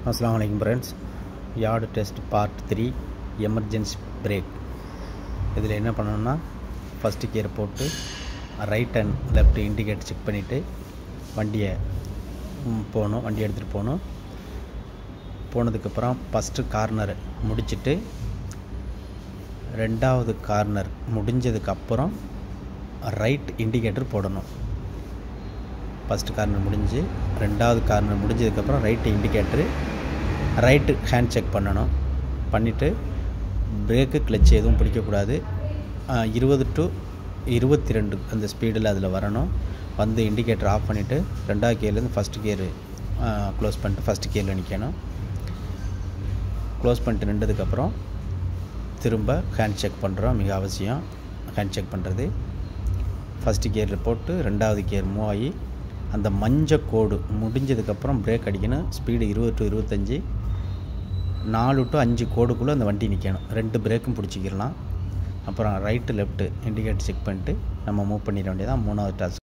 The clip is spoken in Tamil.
अस्सलाम वालेकुम friends yard test part 3 emergency brake இதில் என்ன பண்ணணும்னா ஃபஸ்ட்டு கியர் போட்டு right and left indicator check பண்ணிவிட்டு வண்டியை போகணும். வண்டி எடுத்துகிட்டு போகணும். போனதுக்கப்புறம் ஃபஸ்ட்டு கார்னர் முடிச்சுட்டு ரெண்டாவது கார்னர் முடிஞ்சதுக்கப்புறம் ரைட் இண்டிகேட்டர் போடணும். ஃபஸ்ட்டு கார்னர் முடிஞ்சு ரெண்டாவது கார்னர் முடிஞ்சதுக்கப்புறம் right indicator right hand check பண்ணணும். பண்ணிவிட்டு பிரேக்கு கிளச்சு எதுவும் பிடிக்கக்கூடாது. 20 to 22 அந்த ஸ்பீடில் அதில் வரணும். வந்து இண்டிகேட்டர் ஆஃப் பண்ணிவிட்டு ரெண்டாவது கியர்லேருந்து ஃபஸ்ட்டு கியரு க்ளோஸ் பண்ணிட்டு ஃபஸ்ட்டு கியரில் நிற்கணும். க்ளோஸ் பண்ணிட்டு நின்றதுக்கப்புறம் திரும்ப ஹேண்ட் செக் பண்ணுறோம். மிக அவசியம் ஹேண்ட் செக் பண்ணுறது. ஃபஸ்ட்டு கியரில் போட்டு ரெண்டாவது கியர் மூவ் ஆகி அந்த மஞ்சள் கோடு முடிஞ்சதுக்கப்புறம் பிரேக் அடிக்கணும். ஸ்பீடு 20 to 25, 4 to 5 கோடுக்குள்ளே அந்த வண்டி நிற்கணும். 2 பிரேக்கும் பிடிச்சிக்கிடலாம். அப்புறம் ரைட்டு லெஃப்ட்டு இண்டிகேட்டர் செக் பண்ணிட்டு நம்ம மூவ் பண்ணிட வேண்டியதான். 3வது டாஸ்க்.